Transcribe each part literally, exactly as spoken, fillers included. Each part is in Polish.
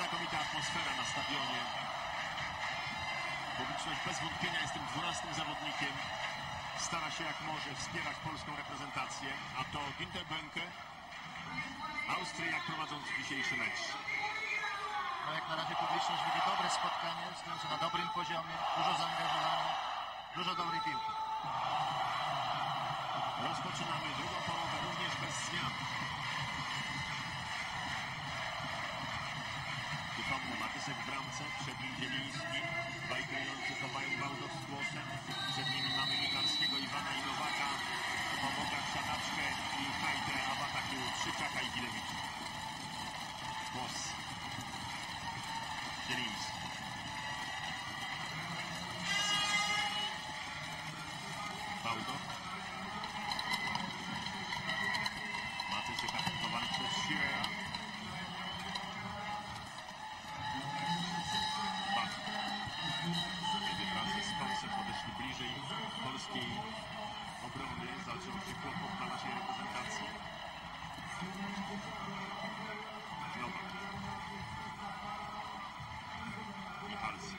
znakomita atmosfera na stadionie. Publiczność bez wątpienia jest tym dwunastym zawodnikiem. Stara się jak może wspierać polską reprezentację, a to Günter Böhnke, Austriak, prowadząc dzisiejszy mecz. No jak na razie publiczność widzi dobre spotkanie, stojące na dobrym poziomie, dużo zaangażowania, dużo dobrej piłki. Rozpoczynamy drugą połowę również bez zmian. Przypomnę, Matysek w bramce, przed nim Zieliński, bajkujący chowają Wałdos z głosem. Przed nimi mamy Michalskiego, Iwana i Nowaka. Po bokach Siadaczkę i Hajdę, a w ataku Trzyczaka i Gilewicz. Głos. Zieliński. Wałdos. Matysek atakowany przez Shearera. Kiedy Francja z Konsem podeszli bliżej polskiej obrony, zaczął się kłopot na naszej reprezentacji. Nowak. Michalski.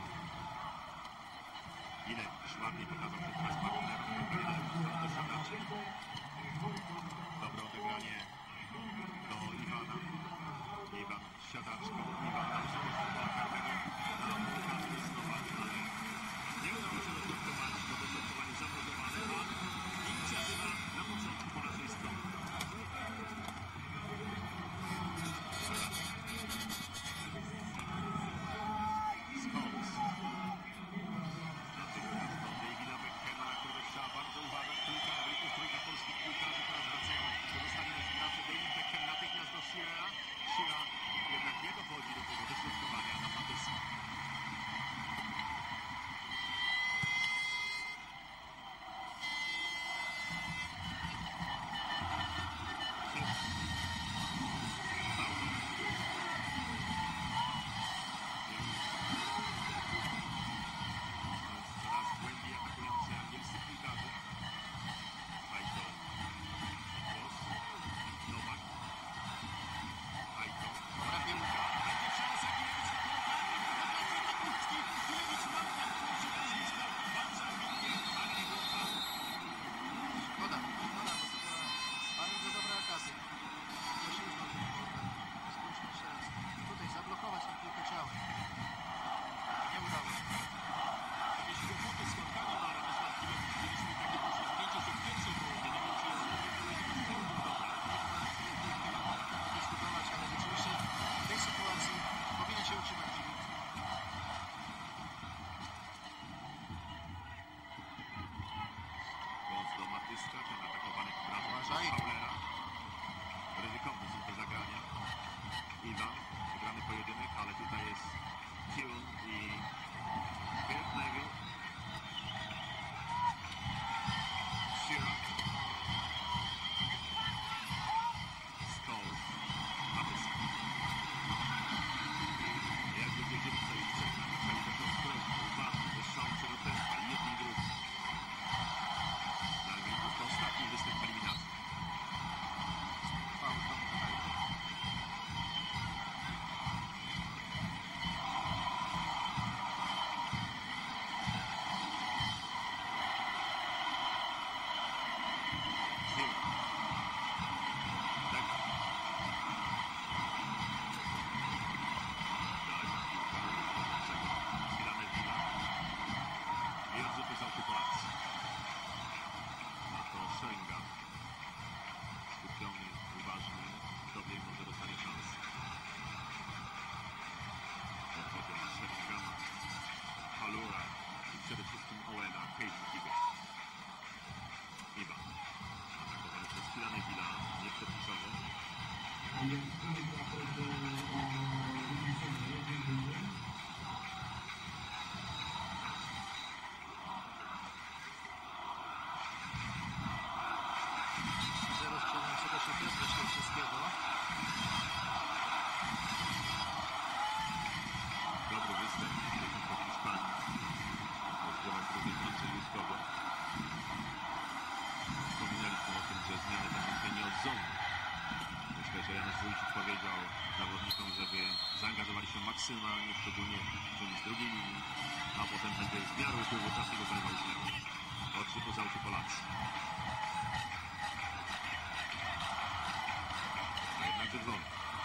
Gilewicz ładnie pokazał, że teraz partnerom do Siadaczy. Dobre odegranie do Iwana. Iwan z Siadaczką. Iwan na wysokości pola karnego. Na okazję jest Nowak, ale nie udało się doprowadzić do dośrodkowania zawodowane, a inicjatywa na początku po naszej stronie. Scholes. Natychmiast do Davida Beckhama, na którego trzeba bardzo uważać. Trójka Ameryków, trójka polskich piłkarzy teraz wracają do dostania z graczy. David Beckham natychmiast do Shearera. Shearer jednak nie dochodzi do tego dośrodkowania na Matysa. Coraz głębiej atakujący angielscy piłkarze. Hajto. Głos. Nowak. Hajto. Dobra piłka. Będzie szansa Gilewicz na piłkę. Na puszki. Gilewicz ma przy nazwisko. Bardzo ambitnie, ale nie było faulu. Szkoda, szkoda, bo to była bardzo dobra okazja. Prosimy znowu skuteczność teraz. Tutaj zablokować na piłkę ciałem. Nie udało się. Jakieś kłopoty z kontami na Radosław Gilewicz. Mieliśmy takie poślizgnięcie się w pierwszej połowie. Nie wiem, czy jest dobra. Dyskutować, ale rzeczywiście w tej sytuacji powinien się utrzymać Gilewicz. Głos do Matyska, ten atakowany w prawo przez Uważaj. Faulera. Ryzykowne są te zagrania. Iwan, wygrany pojedynek, ale tutaj jest Kiel i Kurt Neville. Shearer. Scholes. Matyska. Jakby wiedzieli, co ich czeka, musieli też ostrożnie, uważnie, bez szału przyrotestwa i jedni i drugi. Nalgryków to ostatni występ eliminacji. Faul tam Hajdy. Hill. Tak. Daleka piłka. Schylane Villa. I odrzuty z auty Polacy. A to Szenga. Skupiony, uważny. Kto wie, może dostanie szansę. Podchodzą Szenga. Halura. I przede wszystkim Owena. Hayden Giga. Iwan. Atakowany przez Schylane Villa. Nieprzepisowo. Zero strzelającego się Piotra Świerczewskiego. Dobry występ przeciwko Hiszpanii. Rozgrywek reprezentacji ludzkowo. Wspominaliśmy o tym, że zmiany te są nie od zonu. Myślę, że Janusz Wójcik powiedział zawodnikom, żeby zaangażowali się maksymalnie, szczególnie z drugiej linii, a potem będzie w miarę upływu czasu go zajmował źle. Odrzut po zaucie Polacy. A jednak czerwony.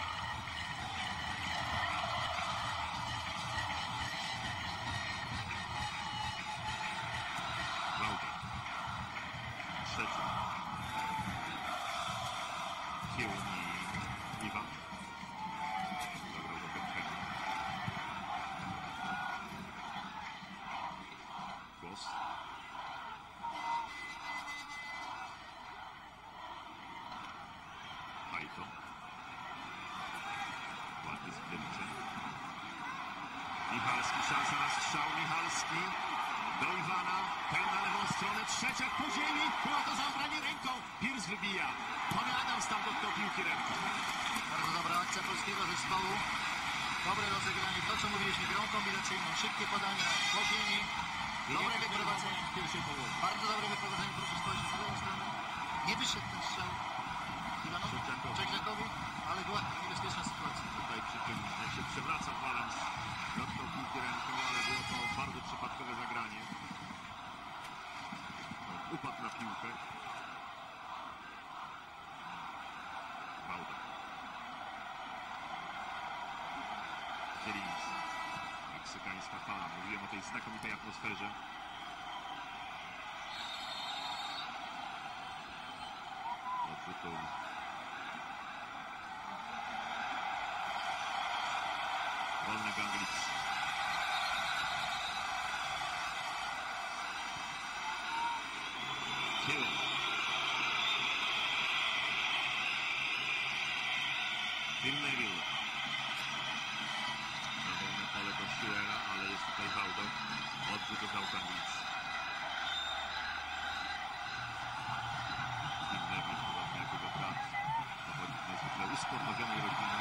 Wałda. Trzeci. Kiełun i Iwan. Zagrał do piątego. Głos. Hajto. Ładny z Glewiczem. Michalski, szansa na strzał. Michalski do Iwana. Ten na lewą stronę. Trzeciak po ziemi. Było to zabranie ręką. Pierce wybija. Tony Adams tam dotknął piłki ręką. Bardzo dobra akcja polskiego zespołu. Dobre rozegranie. To, co mówiliśmy, grą kombinacyjną. Szybkie podania po ziemi. Dobre wyprowadzenie w pierwszej połowie. Bardzo dobre wyprowadzenie, proszę spojrzeć na lewą stronę. Nie wyszedł ten strzał Iwanowi, Czeczekowi, ale była niebezpieczna sytuacja. Tutaj przy tym, jak się przewraca Adams, dotknął piłki ręką, ale było to bardzo przypadkowe zagranie. Upadł na piłkę. Wałda. Zieliński. Meksykańska fala. Mówiłem o tej znakomitej atmosferze. Odrzutu. Wolny Ganglic. Kiełun. Phil Neville. Na wolne pole do Schuera, ale jest tutaj Wałdo. Odrzut do Ganglic. Phil Neville, podobnie jak jego brat. Pochodzi z niezwykle usportowionej rodziny.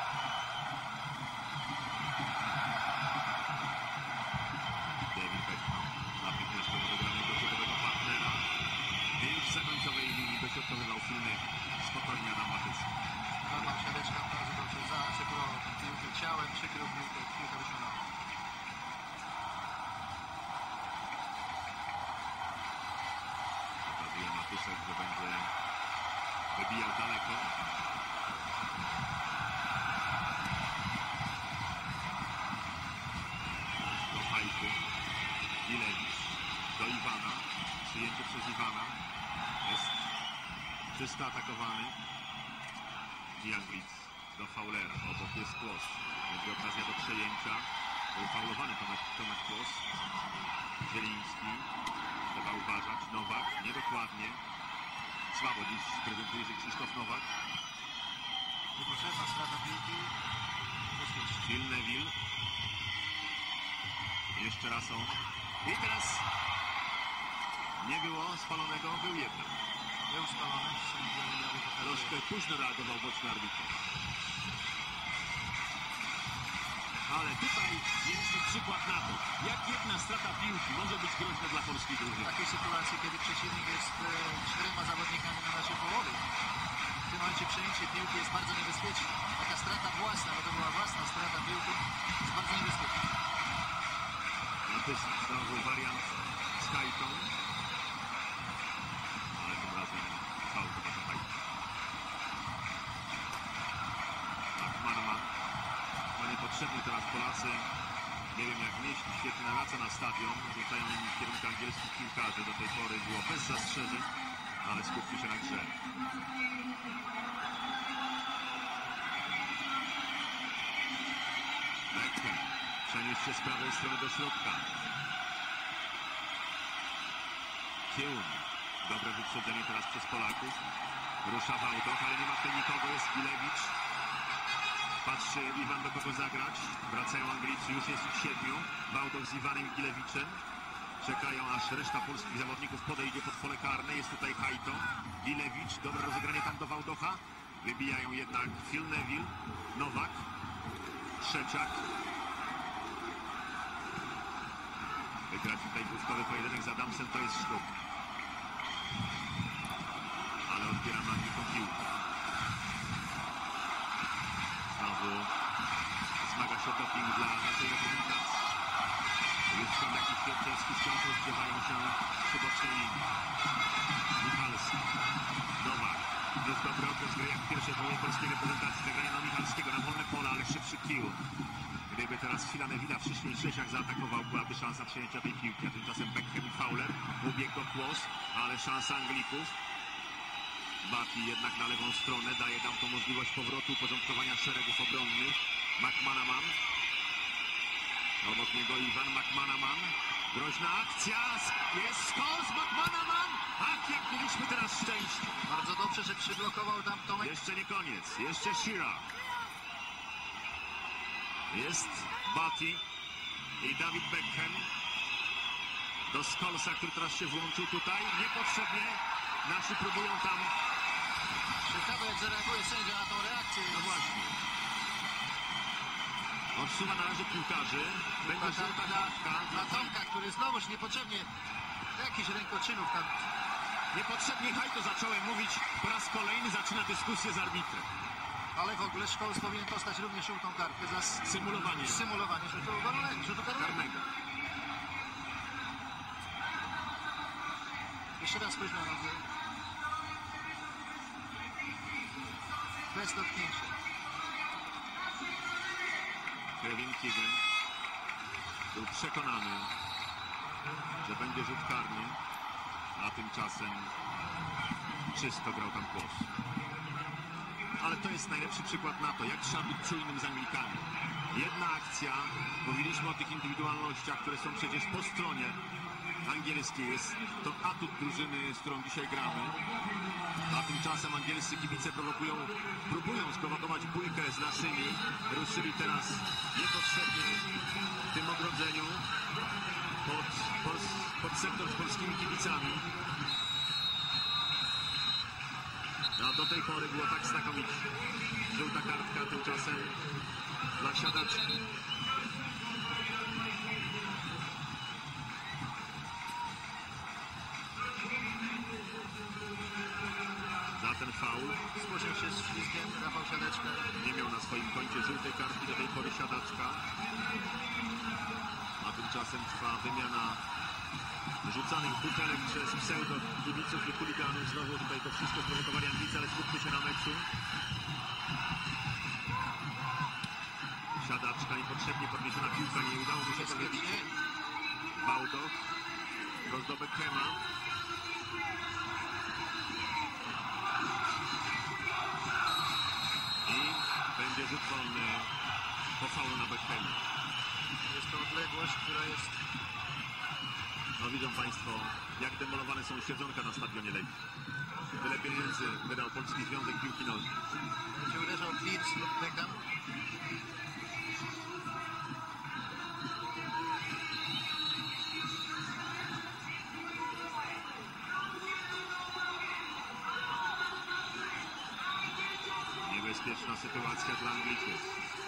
David Beckham. Natychmiast do wygranego rzutowego partnera. Już w zakońcowej linii dośrodkowywał Phil Neville. Spokojnie na Matycki. Norman Siadeczka bardzo dobrze zaasekurował tę piłkę ciałem, przykrył piłkę, piłka wyszła na bok. Pokazuje Matyszek, że będzie wybijał daleko. Do Hajty. Gilewicz. Do Iwana. Przyjęty przez Iwana. Jest czysto atakowany. Gianglic do Faulera. Obok jest Kłos. Będzie okazja do przejęcia. Był faulowany Tomek, Tomek Kłos. Zieliński. Trzeba uważać. Nowak. Niedokładnie. Słabo dziś prezentuje się Krzysztof Nowak. Niepotrzebna strata piłki. Phil Neville. Jeszcze raz on. I teraz nie było spalonego, był jeden. Był spalony. Troszkę późno reagował boczny arbitr. Ale tutaj jest przykład na to, jak jedna strata piłki może być groźna dla polskiej W drużyny. takiej sytuacji, kiedy przeciwnik jest e, czterema zawodnikami na naszej połowie, w tym momencie przejęcie piłki jest bardzo niebezpieczne. Taka strata własna, bo to była własna strata piłki, jest bardzo niebezpieczna. Natychmiast znowu wariant z Hajtą. Ale tym razem faul to wasza Hajta. Tak, Marman. To niepotrzebny teraz Polacy. Nie wiem jak mieści, świetnie nawraca na stadion. Rzucają im w kierunku angielskich piłkarzy. Do tej pory było bez zastrzeżeń, ale skupmy się na grze. Beckham. Przenieść się z prawej strony do środka. Kiełun. Dobre wyprzedzenie teraz przez Polaków. Rusza Wałdoch, ale nie ma tutaj nikogo. Jest Gilewicz. Patrzy Iwan, do kogo zagrać. Wracają Anglicy, już jest ich siedmiu. Wałdoch z Iwanem i Gilewiczem. Czekają, aż reszta polskich zawodników podejdzie pod pole karne. Jest tutaj Hajto. Gilewicz. Dobre rozegranie tam do Wałdocha. Wybijają jednak Phil Neville. Nowak. Trzeciak. Wygrać tutaj błyskowy pojedynek z Adamsem to jest sztuk. Ale odbiera Magniką piłkę. Znowu z gry jak w pierwszej połowie polskiej reprezentacji. Zagrania na Michalskiego na wolne pole, ale szybszy kill. Gdyby teraz chwila Nevilla wcześniej Szczesiak zaatakował, byłaby szansa przejęcia tej piłki. A tymczasem Beckham i Fowler ubiegł go kłos, ale szansa Anglików. Bati jednak na lewą stronę, daje tam tą możliwość powrotu, uporządkowania szeregów obronnych. McManaman. Obok niego Iwan McManaman. Groźna akcja, jest skos, McManaman! Ach, jak mieliśmy teraz szczęście. Bardzo dobrze, że przyblokował tam Tomek. Jeszcze nie koniec, jeszcze Shearer. Jest Bati i David Beckham. Do Scholesa, który teraz się włączył tutaj. Niepotrzebnie. Nasi próbują tam. Ciekawe, jak zareaguje sędzia na tą reakcję. No właśnie. Odsuwa na razie piłkarzy. Będzie żółta kartka dla Tomka, który znowuż niepotrzebnie jakiś rękoczynów tam. Niepotrzebnie Hajto zacząłem mówić. Po raz kolejny zaczyna dyskusję z arbitrem. Ale w ogóle Scholes powinien dostać również żółtą kartkę za symulowanie. Symulowanie rzutu karnego. Jeszcze raz spójrz na nogę. Bez dotknięcia. Kevin Keegan był przekonany, że będzie rzut karny, a tymczasem czysto grał tam kłos. Ale to jest najlepszy przykład na to, jak trzeba być czujnym z Anglikami. Jedna akcja, mówiliśmy o tych indywidualnościach, które są przecież po stronie angielskiej. Jest to atut drużyny, z którą dzisiaj gramy. A tymczasem angielscy kibice prowokują, próbują sprowokować bójkę z naszymi. Ruszyli teraz niepotrzebnie w tym ogrodzeniu pod, pod, pod sektor z polskimi kibicami. A do tej pory było tak znakomicie. Żółta kartka tymczasem dla siadaczki. Za ten faul. Spóźnił się z ślizgiem Rafał Siadaczka. Nie miał na swoim koncie żółtej kartki do tej pory Siadaczka. A tymczasem trwa wymiana rzucanych butelek przez pseudo kibiców i chuliganów. Znowu tutaj to wszystko sprowokowali Anglicy, ale skupmy się na meczu. Siadaczka niepotrzebnie podniesiona piłka, nie udało mu się to wybić. Bałdoch, roz do Beckhama. I będzie rzut wolny po faulu na Beckhamie. Jest to odległość, która jest... No widzą Państwo, jak demolowane są siedzonka na stadionie Legii. Tyle pieniędzy wydał Polski Związek Piłki Nożnej. Będzie uderzał Leeds lub Beckham. Niebezpieczna sytuacja dla Anglików.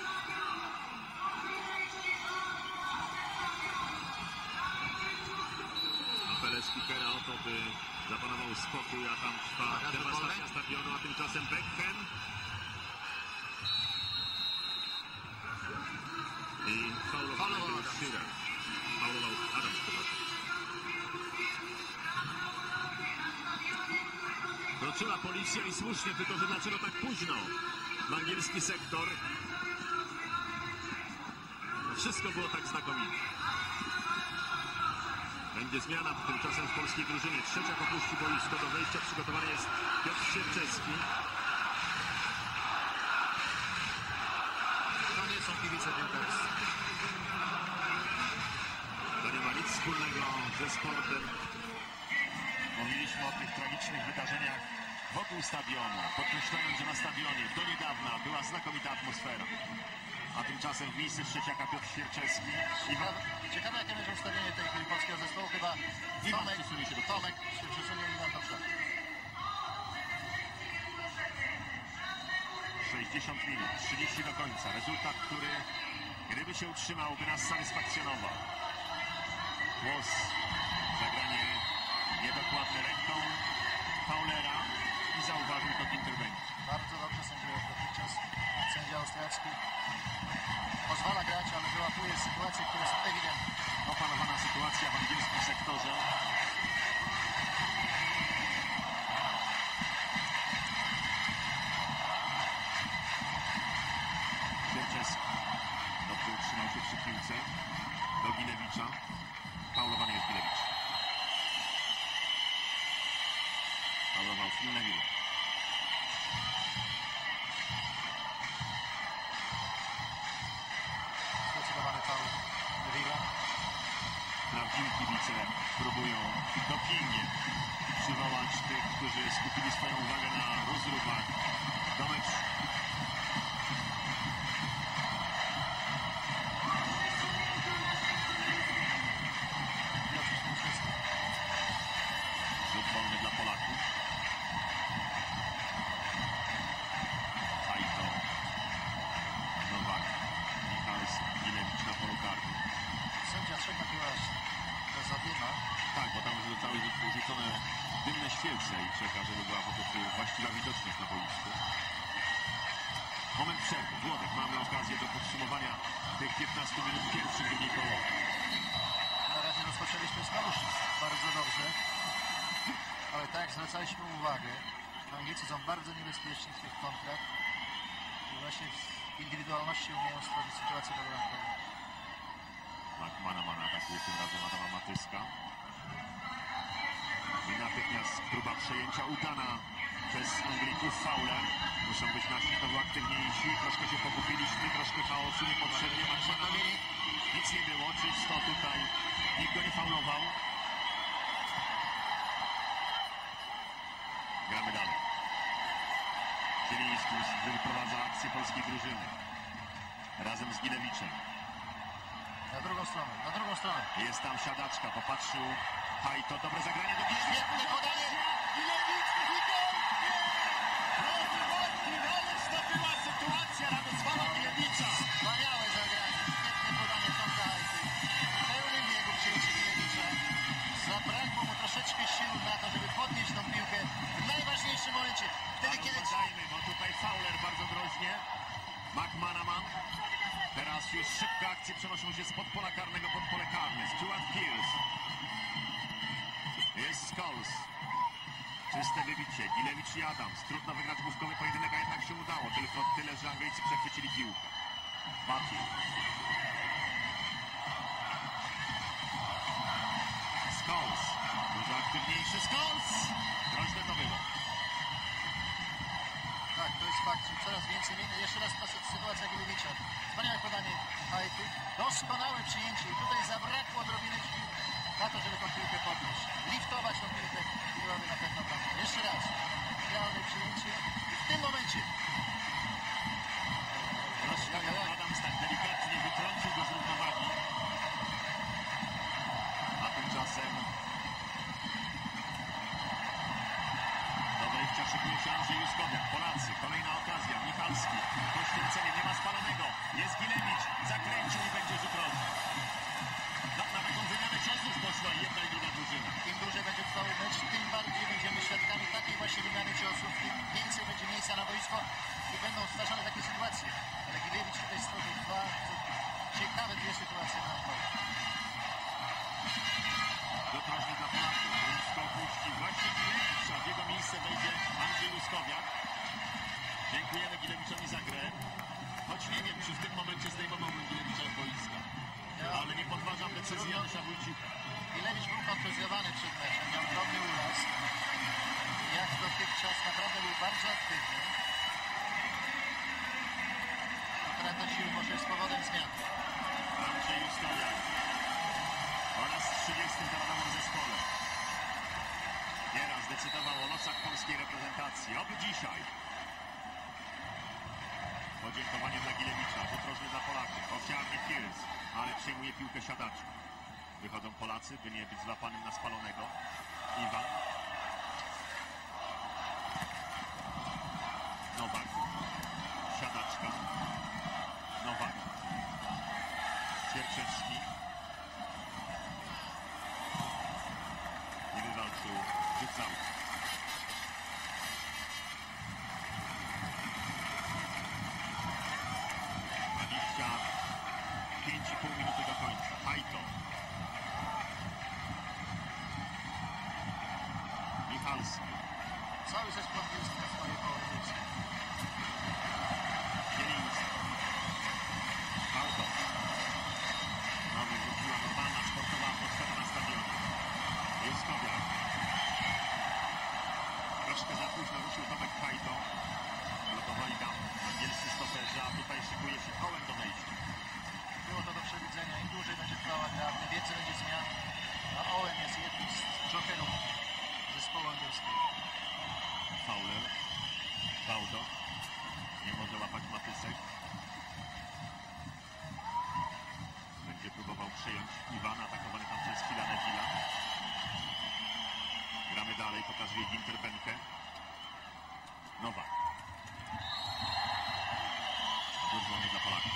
Apele speakera o to, by zapanował spokój, a tam trwa dewastacja stadionu, a tymczasem Beckham. I faulował Shearer. Faulował Adams, przepraszam. Wróciła policja i słusznie, tylko że dlaczego tak późno? W angielski sektor. Wszystko było tak znakomicie. Będzie zmiana tymczasem w polskiej drużynie. Trzecia opuści boisko. Do wejścia przygotowany jest Piotr Sierczewski. To nie są kibice piłkarscy. To nie ma nic wspólnego ze sportem. Mówiliśmy o tych tragicznych wydarzeniach wokół stadionu, podkreślając, że na stadionie do niedawna była znakomita atmosfera. A tymczasem w miejsce Trzeciaka Piotr Sierczewski. Ciekawe, ciekawe jakie będzie ustawienie tej chwili polskiego zespołu. Chyba Tomek przesunie się do Tomek się przesunie i na to sześćdziesiąt minut, trzydzieści do końca. Rezultat, który gdyby się utrzymał, by nas satysfakcjonował. Głos, zagranie niedokładne ręką Fowlera i zauważył to w interwencji. Bardzo dobrze sędziuje dotychczas sędzia austriacki. Pozwala grać, ale wyłapuje sytuacje, które są ewidentne. Opanowana sytuacja w angielskim sektorze. próbują dopingiem przywołać tych, którzy skupili swoją uwagę na rozrywach do meczu. Rzut wolny dla Polaków. Hajto, Nowak, Michalski, Gilewicz na polu karnym. Sędzia trzyma chyba za zadyma. Tak, bo tam zostały rzucone dymne świece i czeka, żeby była po prostu właściwa widoczność na boisku. Moment przerwy. Włodek, mamy okazję do podsumowania tych piętnastu minut pierwszych drugiej połowy. Na razie rozpoczęliśmy znowuż bardzo dobrze, ale tak jak zwracaliśmy uwagę, Anglicy są bardzo niebezpieczni w tych kontrach i właśnie w indywidualności umieją stworzyć sytuację bramkową. McManaman atakuje tym razem Adama Matyska. I natychmiast próba przejęcia udana przez Anglików. Fauler. Muszą być nasi znowu aktywniejsi. Troszkę się pogubiliśmy, troszkę chaosu niepotrzebnie. McManaman. Nic nie było, czysto tutaj. Nikt go nie faulował. Gramy dalej. Zieliński wyprowadza akcję polskiej drużyny. Razem z Gilewiczem. Na drugą stronę, na drugą stronę. Jest tam siadaczka, popatrzył Hajto, dobre zagranie do Gilewicza. Świetne podanie. Gilewicz i gol! Drodzy Wodki, ależ to była sytuacja Radosława Gilewicza. Wspaniałe zagranie, świetne podanie Tomka Hajty. W pełnym biegu przyjęcie Gilewicza. Zabrakło mu troszeczkę sił na to, żeby podnieść tą piłkę w najważniejszym momencie. Wtedy, kiedy... Uważajmy, bo tutaj Fauler bardzo groźnie. McManaman. Teraz już szybko akcje przenoszą się spod pola karnego pod pole karne. Stuart Pearce. Jest Scholes. Czyste wybicie. Gilewicz i Adams. Trudno wygrać główkowy pojedynek, a jednak się udało. Tylko tyle, że Anglicy przechwycili piłkę. Baty. Scholes. Dużo aktywniejszy Scholes. Groźne to było. Tak, to jest fakt, że coraz więcej... Jeszcze raz ta sytuacja Gilewicza. Wspaniałe podanie Hajty. Doskonałe przyjęcie i tutaj zabrakło odrobiny sił na to, żeby tą piłkę podnieść. Liftować tą piłkę i byłaby na pewno bramka. Jeszcze raz. Idealne przyjęcie i w tym momencie... Troszkę Adams tak delikatnie wytrącił go z równowagi. A tymczasem do wejścia szykuje się Andrzej Juskowiak. Polacy, kolejna okazja. Michalski, poświęcenie, nie ma spalonego. Jest Gilewicz, zakręcił i będzie rzut rożny. No, na taką wymianę ciosów poszła jedna i druga drużyna. Im dłużej będzie trwał mecz, tym bardziej będziemy świadkami takiej właśnie wymiany ciosów, tym więcej będzie miejsca na boisko i będą stwarzane takie sytuacje. Ale Gilewicz tutaj stworzył dwa ciekawe dwie sytuacje na polu. Rzut rożny dla Polaków. Boisko opuści właśnie Gilewicz, a w jego miejsce wejdzie Andrzej Juskowiak. Dziękujemy Gilewiczowi za grę. Choć nie wiem, czy w tym momencie zdejmowałbym Gilewicza z boiska. Ale nie podważam decyzji Janusza Wójcika. Gilewicz był kontuzjowany przed meczem, miał drobny uraz. Jak dotychczas naprawdę był bardzo aktywny. Utrata sił może jest powodem zmian. Andrzej Juskowiak po raz trzydziestym w narodowym zespole. Nieraz decydował o losach polskiej reprezentacji. Oby dzisiaj. Podziękowanie dla Gilewicza. Rzut rożny dla Polaków. Ofiarny Pearce, ale przyjmuje piłkę siadaczką. Wychodzą Polacy, by nie być złapanym na spalonego. Iwan. Nowak. Siadaczka. Nowak. Sierczewski. Nie wywalczył rzut z autu. dwadzieścia pięć i pół minuty do końca. Hajto. Baudo. Nie może łapać Matysek. Będzie próbował przejąć Iwan, atakowany tam przez Fila Neville'a. Gramy dalej, pokazuje Ginter Benke. Nowak. Wyzwanie dla Polaków.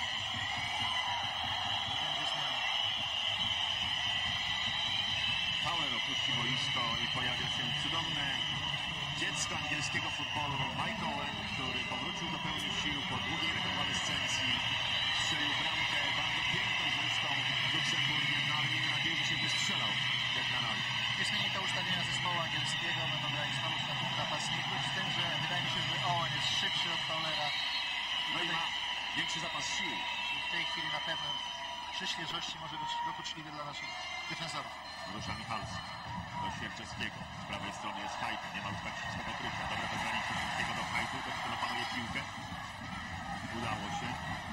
Fowler opuści boisko i pojawia się cudowne dziecko angielskiego futbolu, Mike Owen, który powrócił do pełni sił po długiej rekonwalescencji. Strzelił bramkę bardzo piękną zresztą Luksemburgiem, no ale miejmy nadzieję, że się wystrzelał jak na razie. Niesamowite ustawienia zespołu angielskiego, będą grać znowu na dwóch napastników, z tym, że wydaje mi się, że Owen jest szybszy od Fowlera. No i ma większy zapas sił. I w tej chwili na pewno przy świeżości może być dokuczliwy dla naszych defensorów. Rusza Michalski do Świerczewskiego. Z prawej strony jest Hajtu. Nie ma już takiego krycia. Dobre wygranie Świerczewskiego do Hajtu. To tylko napanuje piłkę. Udało się.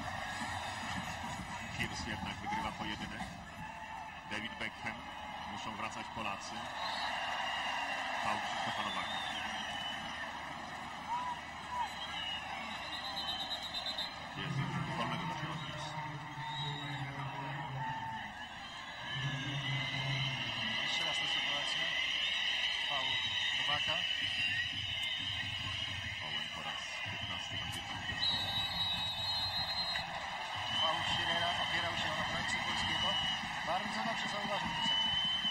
Pierce jednak wygrywa pojedynek. David Beckham. Muszą wracać Polacy. Faul Krzysztofa Nowaka. Jest już wolnego do środka. Jeszcze raz ta sytuacja. Faul Nowaka. Owen po raz piętnasty na pierwszym zespole. Faul Schirera opierał się o obrońcę polskiego. Bardzo dobrze zauważył ten sędzia.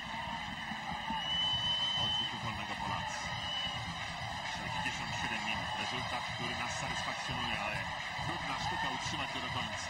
Od rzutu wolnego Polacy. sześćdziesiąt siedem minut. Rezultat, który nas satysfakcjonuje, ale trudna sztuka utrzymać go do końca.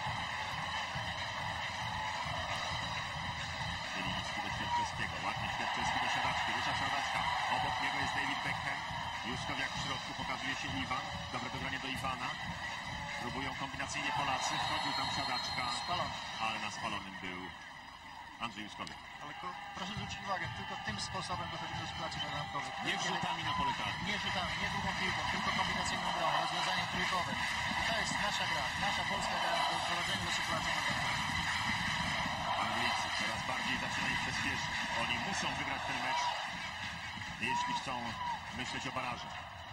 Zieliński do Świerczewskiego. Ładnie Świerczewski do Siadaczki. Rusza Siadaczka. Obok niego jest David Beckham. Juszkowiak w środku. Pokazuje się Iwan. Dobre dogranie do Iwana. Próbują kombinacyjnie Polacy. Wchodził tam Siadaczka. Spalony. Ale na spalonym był Andrzej Juszkowiak. Ale ko, proszę zwrócić uwagę, tylko tym sposobem dochodzimy do sytuacji bramkowej. Nie wrzutami na pole karne. Nie rzutami, nie długą piłką, tylko kombinacyjną grą, rozwiązaniem trójkowym. I to jest nasza gra, nasza polska gra do prowadzenia do sytuacji bramkowej. Anglicy coraz bardziej zaczynają przyspieszyć. Oni muszą wygrać ten mecz, jeśli chcą myśleć o barażu.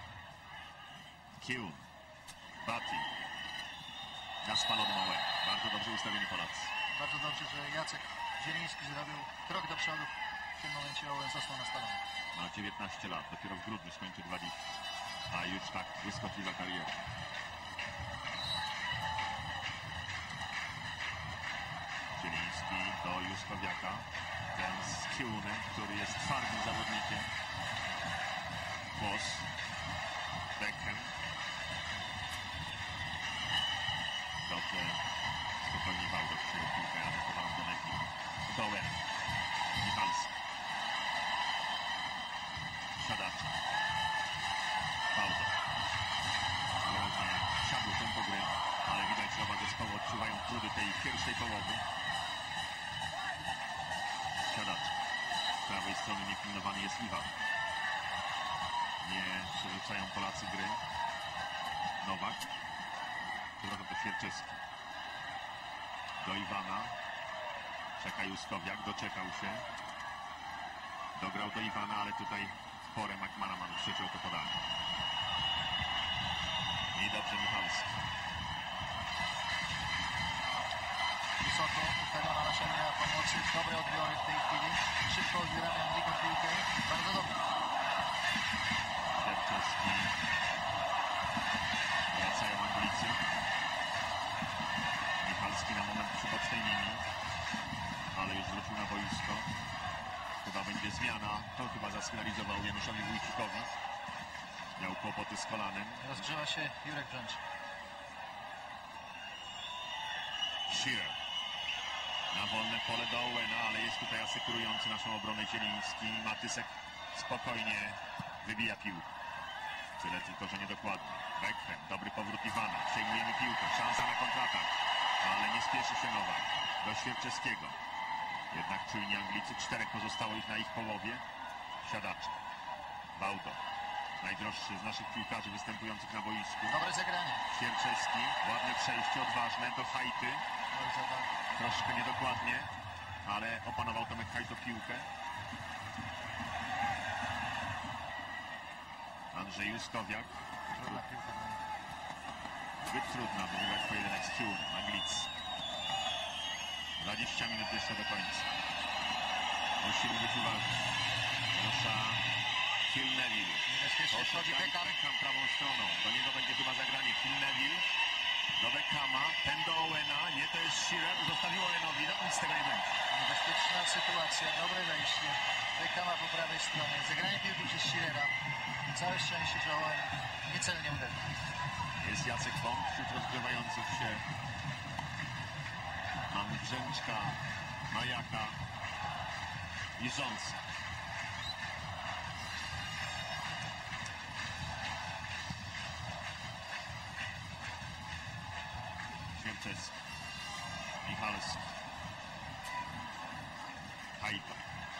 Kiel, Bati, na spalonym Owen. Bardzo dobrze ustawieni Polacy. Bardzo dobrze, że Jacek Zieliński zrobił krok do przodu. W tym momencie Owen został na spalonym. Ma dziewiętnaście lat, dopiero w grudniu skończy dwadzieścia. A już tak błyskotliwa kariera. Zieliński do Juszkowiaka. Ten z Kiuny, który jest twardym zawodnikiem. Kłos. Beckham. Dobrze. Spokojnie Baudo przyjął piłkę, ale chowaną do Neville. Dołem. Michalski. Siadaczka. Baudo. Wyraźnie siadło tempo gry, ale widać, że oba zespoły odczuwają trudy tej pierwszej połowy. Siadaczka. Z prawej strony niepilnowany jest Iwan. Nie przerzucają Polacy gry. Nowak. Powraca do Świerczewski. Do Iwana. Czeka Juszkowiak, doczekał się. Dograł do Iwana, ale tutaj porę McManaman przeciął to podanie. I dobrze Michalski. Wysoko ustawiona nasza linia pomocy. Dobre odbiory w tej chwili. Szybko odbieramy Anglikom piłkę. Bardzo dobrze. Świerczewski. Wracają Anglicy. Michalski na moment przy bocznej linii, ale już wrócił na boisko. Chyba będzie zmiana. To chyba zasygnalizował Januszowi Wójcikowi. Miał kłopoty z kolanem. Rozgrzewa się Jurek Brzęcz. Shearer. Na wolne pole do Owena, ale jest tutaj asekurujący naszą obronę Zieliński. Matysek spokojnie wybija piłkę. Tyle tylko, że niedokładnie. Beckham, dobry powrót Iwana. Przejmujemy piłkę. Szansa na kontratak. Ale nie spieszy się Nowak. Do Świerczewskiego. Jednak czujni Anglicy. Czterech pozostało ich na ich połowie. Siadaczek. Baudo. Najdroższy z naszych piłkarzy występujących na boisku. Dobre zagranie. Świerczewski. Ładne przejście, odważne. Do Hajty. Dobrze, tak. Troszkę niedokładnie. Ale opanował Tomek Hajto piłkę. Andrzej Juszkowiak. Trudna piłka. Zbyt trudna, by wygrać pojedynek z Hume. Anglicy. dwadzieścia minut jeszcze do końca. Musimy być uważni. Rusza Phil Neville. Niebezpiecznie wchodzi Beckham. Beckham prawą stroną. Do niego będzie chyba zagranie. Phil Neville. Do Beckhama. Ten do Owena. Nie, to jest Shearer. Zostawił Owenowi. No nic z tego nie będzie. Niebezpieczna sytuacja. Dobre wejście. Beckhama po prawej stronie. Zagranie piłki przez Shearera. Całe szczęście, że Owen niecelnie uderzył. Jest Jacek Bąk wśród rozgrywających się. Mamy Brzęczka, Majaka i Rządca. Świerczewski, Michalski, Hajka,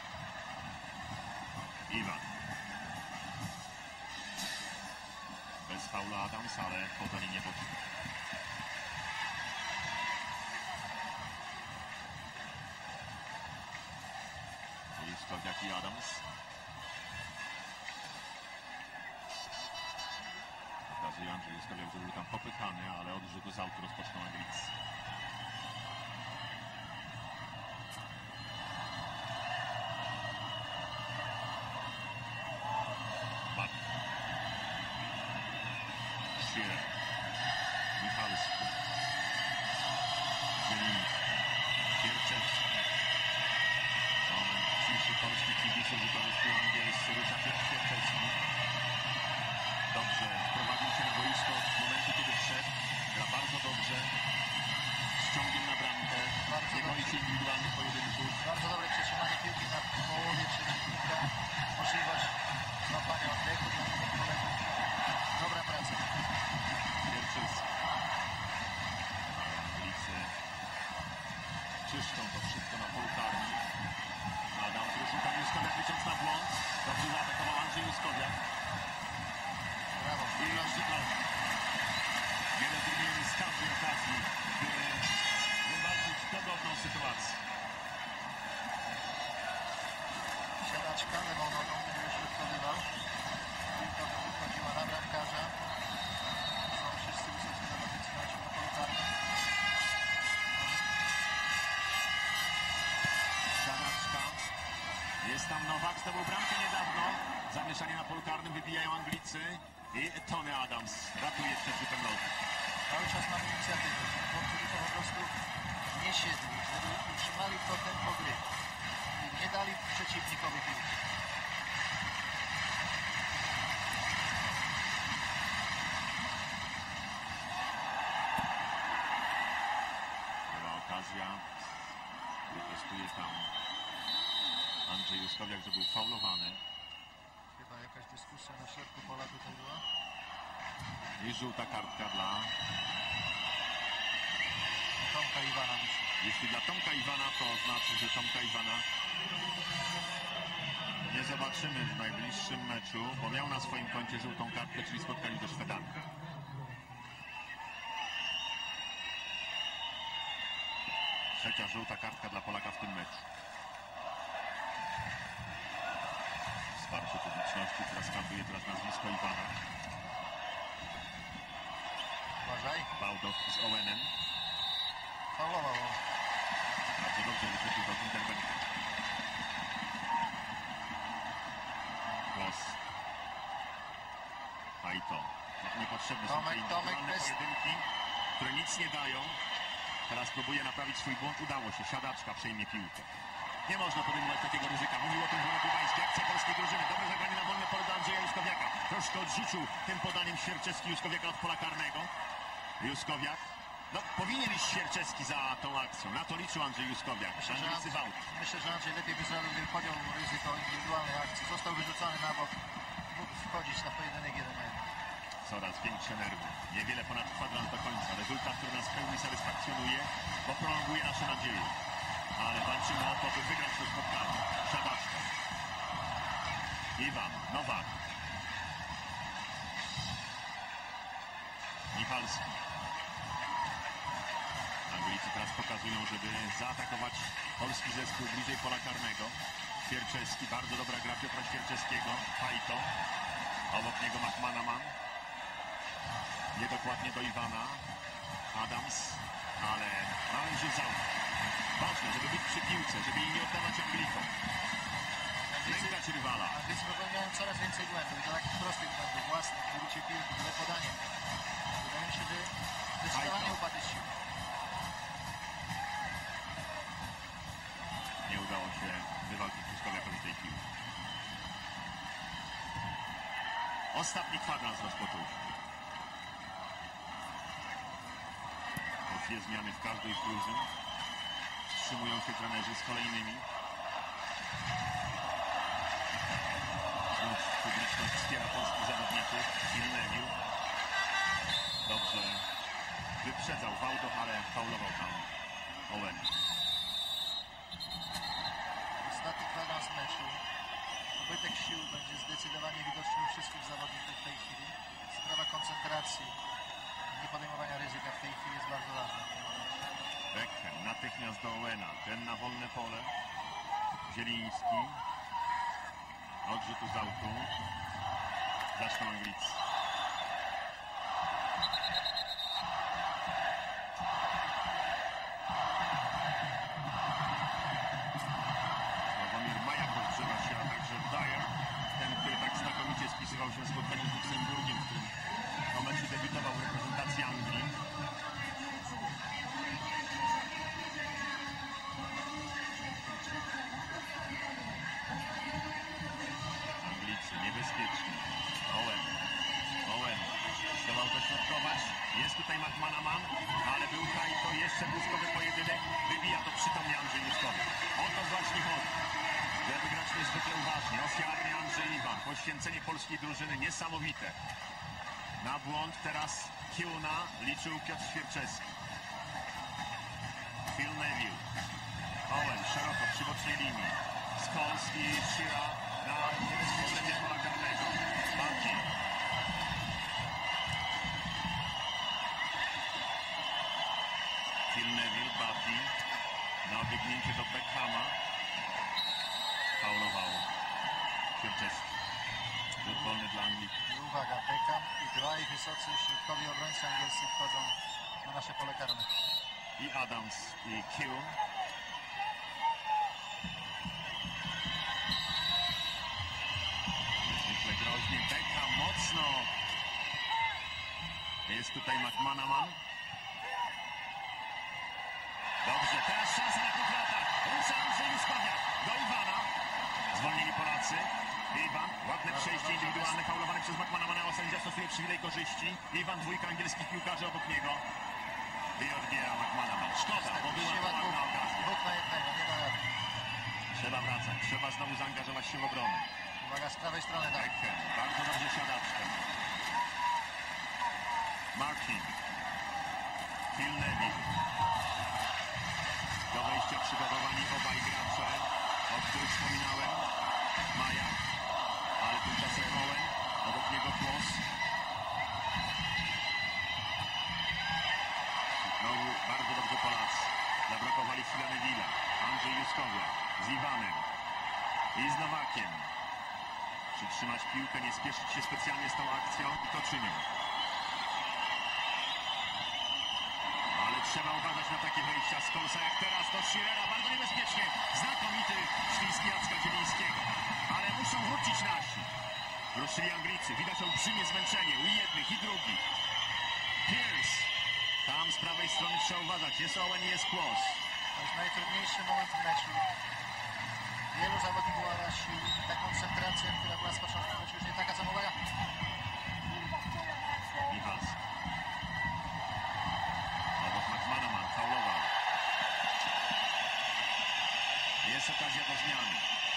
Iwan. Bez faula Adams, ale poza linię boczną. Juskowiak i Adams. Pokazuje Andrzej Juskowiak, że był tam popychany, ale od rzutu z autu rozpoczną Anglicy. Bat. Shearer. Michalski. Zieliński. Świerczewski. Polski kibiców wykorzystują angielscy. Rusza Piotr Świerczewski. Dobrze, wprowadził się na boisko w momencie, kiedy wszedł. Gra bardzo dobrze. Z ciągiem na bramkę. Bardzo nie boi się indywidualnych pojedynków. Bardzo dobre przetrzymanie piłki na połowie przeciwnika. Możliwość złapania oddechu dla innych kolegów. Dobra praca. Świerczewski. Anglicy czyszczą to wszystko na polu karnym. Adam ruszył tam Juskowiak, licząc na błąd. Dobrze zaatakował Andrzej Juskowiak. Brawo. I nie rezygnujemy z każdej okazji, by wywalczyć dogodną sytuację. Siadaczka lewą nogą będzie wyśrodkowywał. Piłka wychodziła na bramkarza. Są wszyscy wysocy zawodnicy na polu karnym. Siadaczka. Jest tam Nowak, zdobył bramkę niedawno. Zamieszanie na polu karnym wybijają Anglicy. I Tony Adams ratuje przed rzutem rożnym. Cały czas mamy inicjatywę. Chłopcy to po prostu nie siedli, żeby utrzymali to tempo gry. I nie dali przeciwnikowi piłki. Była okazja. Protestuje tam Andrzej Juskowiak, że był faulowany. Chyba jakaś dyskusja na środku pola tutaj była. I żółta kartka dla... Tomka Iwana, myślę. Jeśli dla Tomka Iwana, to znaczy, że Tomka Iwana nie zobaczymy w najbliższym meczu, bo miał na swoim koncie żółtą kartkę, czyli spotkali ze Szwedami. Trzecia żółta kartka dla Polaka w tym meczu. Wsparcie publiczności, która skanduje teraz nazwisko Iwana. Uważaj. Bałdoch z Owenem. Faulował. Bardzo dobrze wychwycił do interwencji. Głos. Hajto. Niepotrzebne są te Tomek, Tomek indywidualne bez... pojedynki, które nic nie dają. Teraz próbuje naprawić swój błąd. Udało się. Siadaczka przejmie piłkę. Nie można podejmować takiego ryzyka. Mówił o tym Władysław Kubański. Akcja polskiej drużyny. Dobre zagranie na wolne pole do Andrzeja Juskowiaka. Troszkę odrzucił tym podaniem Świerczewski Juskowiaka od pola karnego. Juskowiak. No, powinien iść Świerczewski za tą akcją. Na to liczył Andrzej Juskowiak. Myślę, że, Anglicy w aucie. myślę, że Andrzej lepiej by zrobił, gdyby podjął ryzyko indywidualnej akcji. Został wyrzucony na bok. Mógł wchodzić na pojedynek jeden na jeden. Coraz większe nerwy. Niewiele ponad kwadrans do końca. Rezultat, który nas w pełni satysfakcjonuje, bo prolonguje nasze nadzieje. Ale walczymy o to, by wygrać to spotkanie. Siadaczka. Iwan, Nowak. Michalski. Anglicy teraz pokazują, żeby zaatakować polski zespół bliżej pola karnego. Świerczewski, bardzo dobra gra Piotra Świerczewskiego. Fajto. Obok niego McManaman. Niedokładnie do Iwana. Adams, ale mały rzut za autem. Ważne, żeby być przy piłce, żeby jej nie oddawać Anglikom. Lękać rywala. Anglicy popełniają coraz więcej błędów i to takich prostych błędów własnych, wybicie piłki, tyle podanie. Wydaje mi się, że zdecydowanie upadły z sił. Nie udało się wywalczyć Juskowiakowi tej piłki. Ostatni kwadrans rozpoczął się. Po dwie zmiany w każdej z drużyn. Wstrzymują się trenerzy z kolejnymi. Znów publiczność wspiera polskich zawodników. Ilnewiu. Dobrze wyprzedzał Waldo, ale faulował tam Owen. Ostatni kwadrans meczu. Ubytek sił będzie zdecydowanie widoczny u wszystkich zawodników w tej chwili. Sprawa koncentracji, nie podejmowania ryzyka w tej chwili jest bardzo ważna. Beckham natychmiast do Owena. Ten na wolne pole. Zieliński. Odrzutu z autu. Zaczną Anglicy. Sławomir Majak rozgrzewa się, a także Dyer. Ten, który tak znakomicie spisywał się w spotkaniu z Luksemburgiem, w którym w meczu debiutował w reprezentacji Anglii. Anglicy niebezpieczni. Owen. Owen zdołał dośrodkować. Jest tutaj McManaman, ale był Hajto. Jeszcze błyskowy pojedynek. Wybija to przytomnie Andrzej Juskowiak. O to właśnie chodzi. Żeby grać niezwykle uważnie. Ofiarnie Andrzej Iwan. Poświęcenie polskiej drużyny niesamowite. Na błąd teraz Kiuna liczył Piotr Świerczewski. Phil Neville. Owen szeroko przy bocznej linii. Scholes i Shira na niebezpieczenie pola karnego. Bardziej. Phil Neville, Buffy. Na obiegnięcie do Beckhama. Faulował Świerczewski. Rzut wolny dla Anglików. I uwaga, Beckham i dwaj wysocy środkowi obrońcy angielscy wchodzą na nasze pole karne. I Adams i Keown. Niezwykle groźnie. Beckham mocno. Jest tutaj McManaman. Dobrze, teraz szansa na kontratak. Rusza Andrzej Juskowiak do Iwana. Zwolnieni Polacy. Iwan, ładne przejście indywidualne, faulowane przez McManamana. Sędzia stosuje przywilej korzyści. Iwan, dwójka angielskich piłkarzy obok niego. I odbiera McManaman. Szkoda, bo była to ładna okazja. Dwóch na jednego, nie da rady. Trzeba wracać, trzeba znowu zaangażować się w obronę. Uwaga, z prawej strony, tak. Beckham, bardzo dobrze siadaczkę. Martin. Phil Neville. Do wejścia przygotowani obaj gracze, o których wspominałem. Maja, ale tymczasem Owen, obok niego Kłos. Znowu bardzo dobrze Polacy. Zablokowali Phila Neville'a. Andrzej Juskowiak z Iwanem i z Nowakiem. Przytrzymać piłkę, nie spieszyć się specjalnie z tą akcją i to czynią. Ale trzeba uważać na takie wejścia z Kolsa jak teraz do Schirera. Bardzo niebezpiecznie. Znakomity ślisk Jacka Zielińskiego. Ale muszą wrócić nasi. Ruszyli Anglicy. Widać olbrzymie zmęczenie u jednych i drugich. Pierce. Tam z prawej strony trzeba uważać. Jest Owen i jest Kłos. To jest najtrudniejszy moment w meczu. Wielu zawodników ma sił i ta koncentracja, która była z początku meczu, już nie taka co mogła. Michalski. Obok McManaman faulował. Jest okazja do zmiany.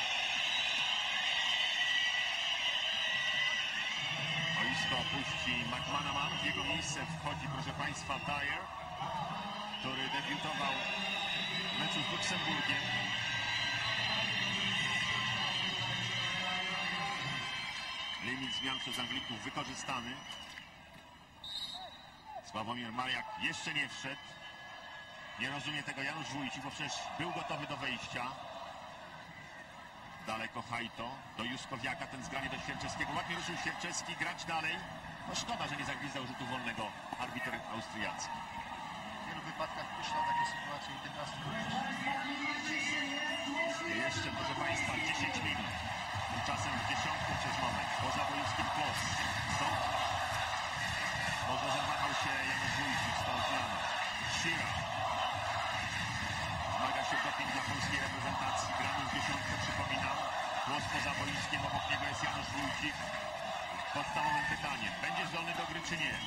Boisko opuści McManaman. W jego miejsce wchodzi, proszę Państwa, Dyer, który debiutował w meczu z Luksemburgiem. Limit zmian przez Anglików wykorzystany. Sławomir Majak jeszcze nie wszedł. Nie rozumie tego Janusz Wójcik, bo przecież był gotowy do wejścia. Daleko Hajto, do Juskowiaka, ten zgranie do Świerczewskiego. Ładnie ruszył Świerczewski, grać dalej. No szkoda, że nie zagwizdał rzutu wolnego arbiter austriacki. W wielu wypadkach puszczał takie sytuacje i tym razem również. Jeszcze, proszę Państwa, dziesięć minut. Tymczasem w dziesiątku przez moment. Poza boiskiem głos. Stąd może zawahał się Janusz Wójcik z tą zmianą. Sira. Zmaga się doping dla polskiej reprezentacji. Gramy w dziesiątkę, przypominam. Głos poza boiskiem, obok niego jest Janusz Wójcik. Podstawowym pytaniem. Będzie zdolny do gry czy nie?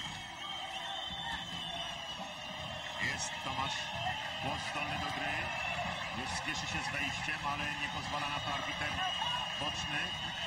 Jest Tomasz Głos zdolny do gry. Już spieszy się z wejściem, ale nie pozwala na to arbiter boczny.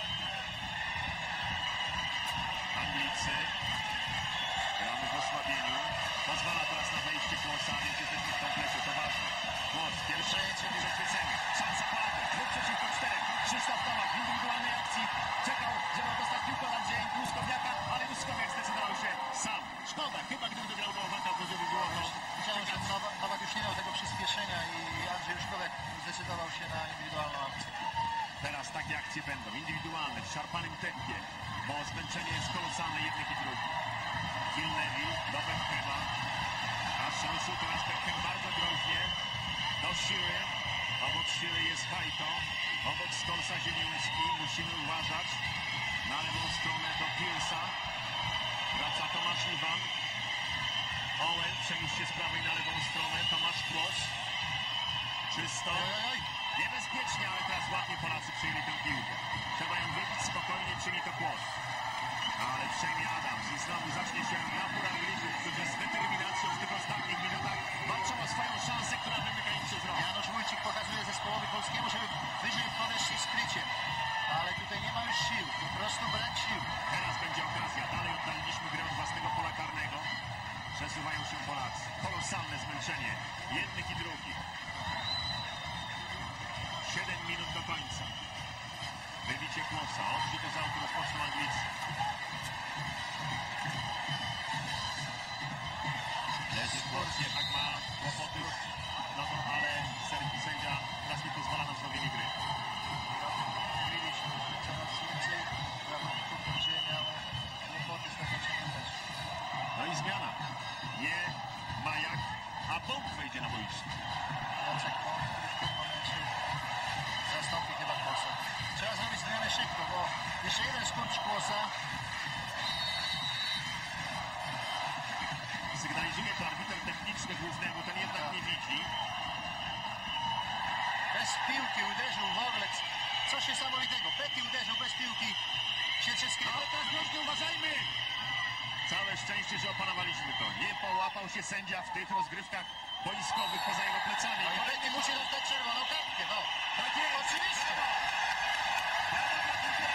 Anglicy. Gramy w osłabieniu. Pozwala teraz na wejście Głosa, więc jesteśmy w komplecie. To ważne. Głos, pierwsze przeświecenie. Szansa Polaków. Dwóch przeciwko czterech. Krzysztof Tomak w indywidualnej akcji czekał, żeby dostać piłkę od Andrzeja Łuskowiaka, ale Łuskowiak zdecydował się sam. Szkoda, chyba gdyby dograł Nowaka, to żeby było to. Myślałem, że Nowak, Nowak już nie miał tego przyspieszenia i Andrzej Łuskowiak zdecydował się na indywidualną akcję. Teraz takie akcje będą indywidualne, w szarpanym tempie, bo zmęczenie jest kolosalne jednych i drugich. Kilnewi do Beckhama, aż ruszył teraz Beckham bardzo groźnie, do siły, obok siły jest Fajto, obok Skorsa Zieliński, musimy uważać, na lewą stronę do Pilsa, wraca Tomasz Iwan, Owen, przejście z prawej na lewą stronę, Tomasz Kłos, czysto. Oj, oj, oj. Niebezpiecznie, ale teraz ładnie Polacy przyjęli tę piłkę. Trzeba ją wybić spokojnie, przyjmie to Kłos. Ale przejmie Adams i znowu zacznie się napór Anglików, którzy z determinacją w tych ostatnich minutach walczą o swoją szansę, która wymyka im się z rąk. Janusz Wójcik pokazuje zespołowi polskiemu, żeby wyżej podeszli skryciem. Ale tutaj nie ma już sił, po prostu brak sił. Teraz będzie okazja. Dalej oddaliliśmy grę od własnego pola karnego. Przesuwają się Polacy. Kolosalne zmęczenie jednych i drugich. siedem minut do końca. Wybicie Kłosa. Odrzut do autu rozpoczną Anglicy. Leży Kłos, jednak ma kłopoty, no to ale sędzia teraz nie pozwala na wznowienie gry. Mówiliśmy, że coraz więcej zawodników będzie miało kłopoty z zakończeniem meczu. No i zmiana. Nie ma jak, a Bąk wejdzie na boisko. Jacek Bąk, który w tym momencie zastąpi chyba Kłosa. Trzeba zrobić zmianę szybko, bo jeszcze jeden skurcz Kłosa. Sygnalizuje to arbiter techniczny głównemu, ten jednak nie widzi. Bez piłki uderzył Worlec. Coś niesamowitego. Petty uderzył bez piłki Świerczewskiego. Ale teraz groźnie uważajmy! Całe szczęście, że opanowaliśmy to. Nie połapał się sędzia w tych rozgrywkach boiskowych poza jego plecami. No i Petty musi dostać czerwoną kartkę, no. Tak jest! Oczywiście. Brawo! Brawo dla piłkarza.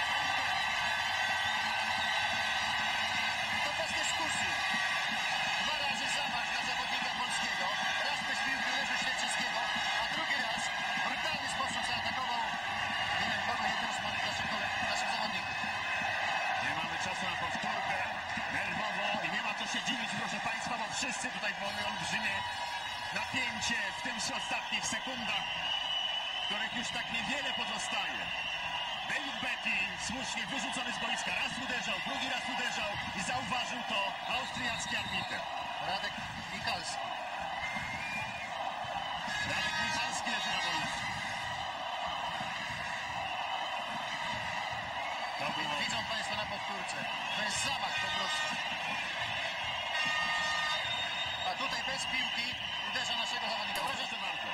To bez dyskusji. Dwa razy zamach na zawodnika polskiego. Raz bez piłki leży Świerczewskiego, a drugi raz w brutalny sposób zaatakował, nie wiem kogo, jedną z naszych, naszych zawodników. Nie mamy czasu na powtórkę. Nerwowo i nie ma co się dziwić, proszę Państwa, bo wszyscy tutaj mamy olbrzymie napięcie w tym ostatnich sekundach, których już tak niewiele pozostaje. David Betty słusznie wyrzucony z boiska. Raz uderzał, drugi raz uderzał i zauważył to austriacki arbiter. Radek Michalski. Radek Michalski leży na boisku. To było... Widzą Państwo na powtórce. To jest zamach po prostu. A tutaj bez piłki uderza naszego zawodnika. Proszę bardzo.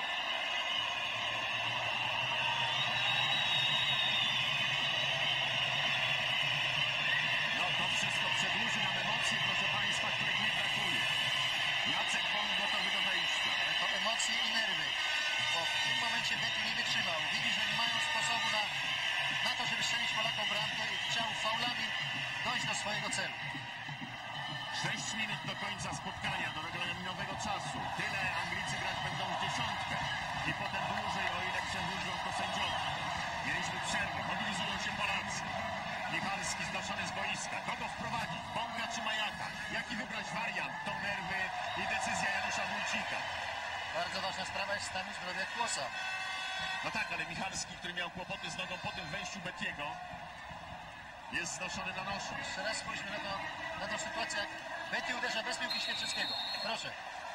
No to wszystko przedłuży nam emocje, proszę Państwa, których nie brakuje. Jacek Bąk gotowy do wejścia. Ale to emocje i nerwy. Bo w tym momencie Betty nie wytrzymał. Widzi, że nie mają sposobu na, na to, żeby strzelić Polakom bramkę i chciał faulami dojść do swojego celu. sześć minut do końca spotkania, do regulaminowego czasu. Tyle Anglicy grać będą w dziesiątkę. I potem dłużej, o ile przedłużą to sędziowie. Mieliśmy przerwę, mobilizują się Polacy. Michalski znoszony z boiska. Kogo wprowadzić? Bąka czy Majaka? Jaki wybrać wariant? To nerwy i decyzja Janusza Wójcika. Bardzo ważna sprawa jest stan zdrowia Kłosa. No tak, ale Michalski, który miał kłopoty z nogą po tym wejściu Bettiego, jest znoszony na nosze. Jeszcze raz spójrzmy na, to, na tą sytuację, jak Betty uderza bez piłki Świerczewskiego. Proszę.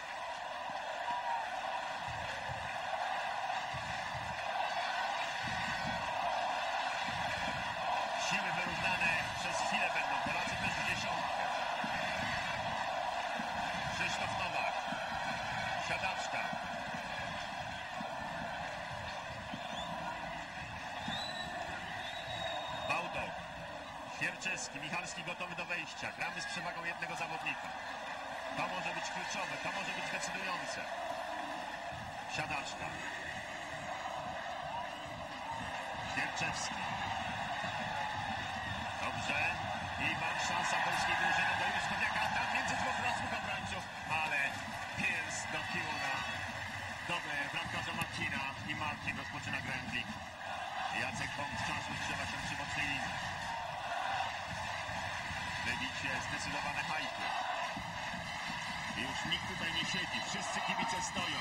Siły wyrównane przez chwilę będą. Polacy też w dziesiątkę. Krzysztof Nowak. Siadaczka. Bałtok. Świerczewski. Michalski gotowy do wejścia. Gramy z przewagą jednego zawodnika. To może być kluczowe. To może być decydujące. Siadaczka. Świerczewski. Dobrze. I mam szansa polskiej drużyny do Juszkowiaka. Tam między dwóch rosłych obrońców. Ale Pierce do Kiuna. Dobre bramkarza Marcina. I Marcin rozpoczyna Grędlik. Jacek Bąk wciąż utrzyma się przy bocznej linii. Lewicie zdecydowane hajki. I już nikt tutaj nie siedzi. Wszyscy kibice stoją.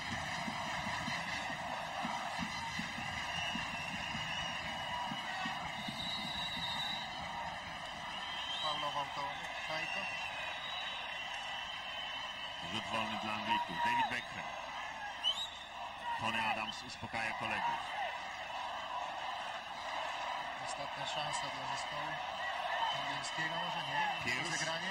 Faulował to Hajko. Rzut wolny dla Anglików. David Beckham. Tony Adams uspokaja kolegów. Ostatnia szansa dla zespołu angielskiego, może nie? Pierce. Rozegranie.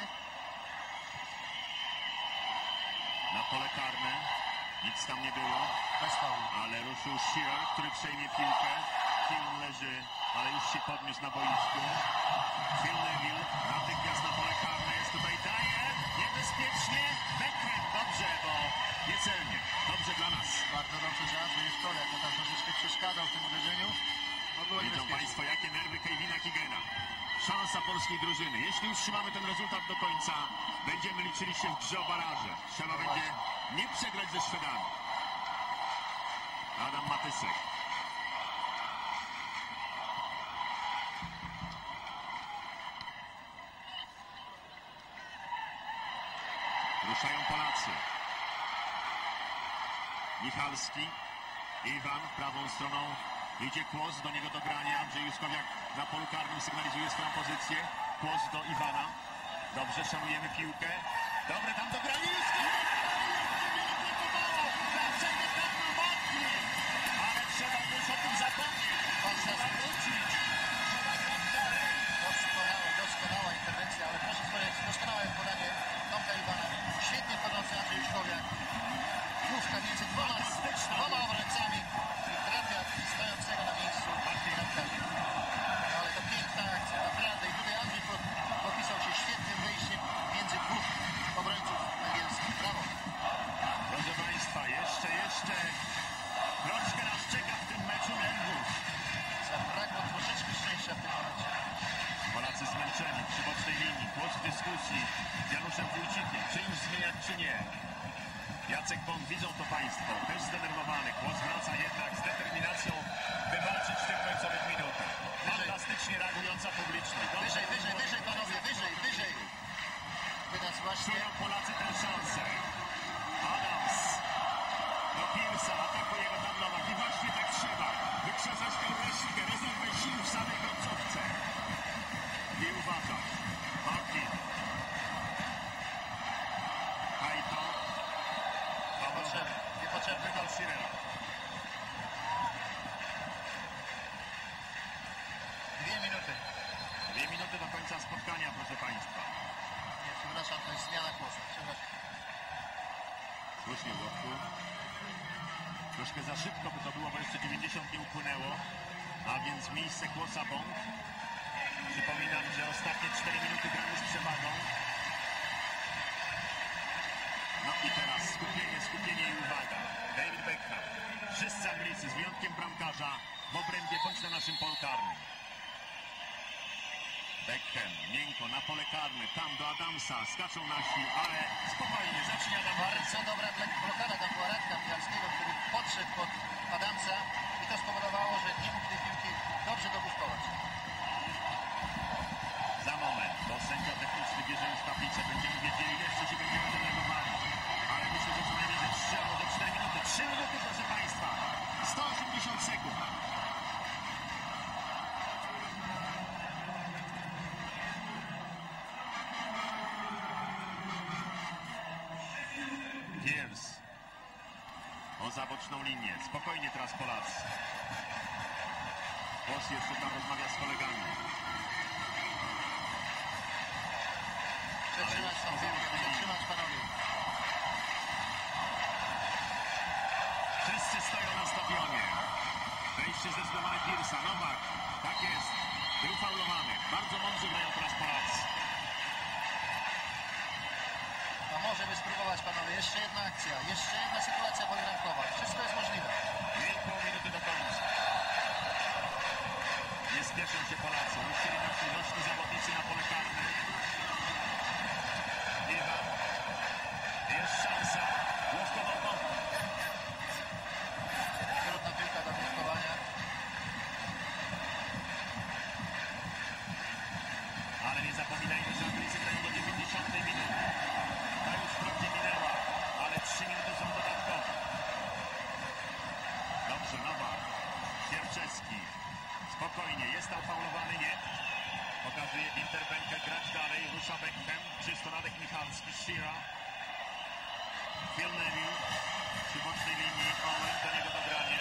Na pole karne. Nic tam nie było. Bez faulu. Ale ruszył Shearer, który przejmie piłkę. Kiun leży, ale już się podniósł na boisku. Phil Neville natychmiast na pole karne. Jest tutaj daje. Niebezpiecznie. Beckham. Dobrze, bo niecelnie. Dobrze dla nas. Bardzo dobrze, że Andrzej Juszkowiak, to tam troszeczkę przeszkadzał w tym uderzeniu. No było Widzą niebezpiecznie. Państwo, jakie nerwy Kevina Keegana. Szansa polskiej drużyny. Jeśli utrzymamy ten rezultat do końca, będziemy liczyli się w grze o baraże. Trzeba No będzie właśnie. nie przegrać ze Szwedami. Adam Matysek. Ruszają Polacy. Michalski. Iwan prawą stroną. Idzie Kłos, do niego do grania. Andrzej Juszkowiak na polu karnym sygnalizuje swoją pozycję. Kłos do Iwana. Dobrze, szanujemy piłkę. Dobre tam do grania. Juszkowiak! Dlaczego tak ma mocniej? Ale trzeba już o tym zapomnieć. Trzeba wrócić. Trzeba grać dalej. Doskonała, doskonała interwencja, ale proszę spojrzeć, doskonałe podanie Tomka Iwana. Świetnie wchodzący Andrzej Juszkowiak. Główka między dwoma, dwoma obrońcami i trafia stojącego na miejscu bramkarza. No ale to piękna akcja, naprawdę. I tutaj Andrzej po, popisał się świetnym wejściem między dwóch obrońców angielskich. Brawo. Proszę Państwa, jeszcze, jeszcze troszkę nas czeka w tym meczu nerwów. Zabrakło troszeczkę szczęścia w tym momencie. Polacy zmęczeni przy bocznej linii. Głos w dyskusji z Januszem Wójcikiem. Czy już zmieniać, czy nie? Jacek Bąk, widzą to Państwo. Też zdenerwowany. Głos wraca jednak z determinacją wywalczyć w tych końcowych minutach. Fantastycznie reagująca publiczność. Wyżej, wyżej, wyżej panowie, wyżej, wyżej. Teraz właśnie Czują Polacy tę szansę. Adams do Pierce'a, atakuje go tam Nowak. I właśnie tak trzeba. Wykrzesać tę resztkę, rezerwę sił w samej końcówce. I uważa. Martin. Hajto. niepotrzebny, niepotrzebny Wydał Shearera. Dwie minuty. Dwie minuty do końca spotkania, proszę Państwa. Nie, przepraszam, to jest zmiana głosu. Przepraszam. Słusznie, Włodku. Troszkę za szybko by to było, bo jeszcze dziewięćdziesiąt nie upłynęło. A więc miejsce Kłosa Bąk. Przypominam, że ostatnie cztery minuty gramy z przewagą. No i teraz skupienie, skupienie i uwaga. David Beckham. Wszyscy Anglicy, z wyjątkiem bramkarza, w obrębie bądź na naszym polu karnym. Beckham, miękko, na pole karne, tam do Adamsa, skaczą nasi, ale spokojnie, zacznie Adam. Bardzo dobra blokada tam była Radka Michalskiego, który podszedł pod Adamsa i to spowodowało, że nie mógł tej piłki dobrze dogłówkować. Za moment, bo sędzia techniczny bierze już tablicę, będziemy wiedzieli, jeszcze się będziemy denerwowali. Ale myślę, że co najmniej ze trzy albo ze cztery minuty. trzy minuty, proszę Państwa. sto osiemdziesiąt sekund. poza boczną linię. Spokojnie teraz Polacy. Włos jeszcze tam rozmawia z kolegami. Przetrzymać tą piłkę, przetrzymać panowie. Wszyscy stoją na stadionie. Wejście zdecydowane Pierce'a. Nowak. Tak jest. Był faulowany. Bardzo mądrze grają teraz Polacy. A może by spróbować panowie. Jeszcze jedna akcja. Jeszcze jedna sytuacja podbramkowa. Wszystko jest możliwe. dwie i pół minuty do końca. Nie spieszą się Polacy. Musieli na przyjemności zawodnicy na pole karne. Iwan. Jest szansa. Główkował go. Trudna piłka do wnioskowania. Ale nie zapominajmy, że Anglicy grają do dziewięćdziesiątej minuty. Ta już wprawdzie minęła, ale trzy minuty są dodatkowe. Dobrze, Nowak. Sierczewski. Spokojnie, jest tam faulowany, nie? Pokazuje interwenkę, grać dalej. Rusza Beckham, czysto Radek Michalski, Shearer. Phil Neville przy bocznej linii. Owen, do niego dogranie.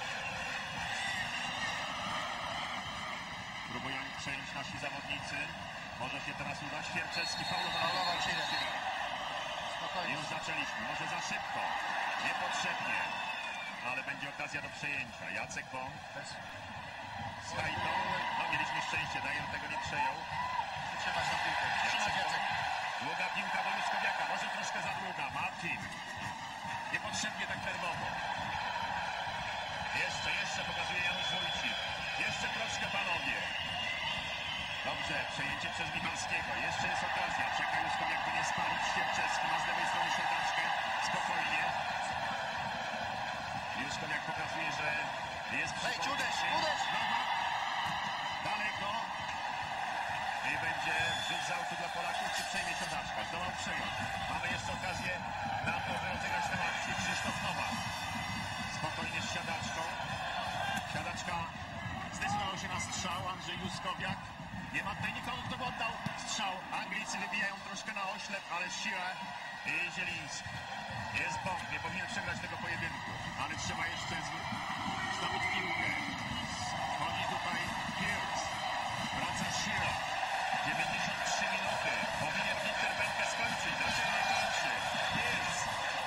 Próbują przejąć nasi zawodnicy. Może się teraz udać. Sierczewski faulowany. Faulował Shearer. Spokojnie. Już zaczęliśmy. Może za szybko. Niepotrzebnie. Ale będzie okazja do przejęcia. Jacek Bąk. Z Hajdą. No mieliśmy szczęście. Dajem tego nie przejął. Trzymać tą piłkę. Trzymać Jacek. Długa piłka do Juskowiaka. Może troszkę za długa. Martin. Niepotrzebnie tak nerwowo. Jeszcze, jeszcze pokazuje Janusz Wójcik. Jeszcze troszkę panowie. Dobrze, przejęcie przez Michalskiego. Jeszcze jest okazja. Czeka Juskowiak, by nie spalić. Sierczewski ma z lewej strony siadaczkę. Spokojnie. Juskowiak pokazuje, że jest przy Wejdź, uderz, kontakcie. uderz! Nowa. Daleko. I będzie rzut z autu dla Polaków, czy przejmie siadaczka. Zdołał przejąć. Mamy jeszcze okazję na to, by rozegrać tę akcję. Krzysztof Nowak. Spokojnie z siadaczką. Siadaczka zdecydował się na strzał. Andrzej Juskowiak. Nie ma tutaj nikogo, kto by oddał strzał. Anglicy wybijają troszkę na oślep, ale Shearer i Zieliński. Jest Bąk, nie powinien przegrać tego pojedynku, ale trzeba jeszcze zdobyć piłkę. Wchodzi tutaj Pierce. Wraca Shearer. dziewięćdziesiąt trzy minuty. Powinien interwenkę skończyć. Dlaczego nie kończy? Pierce.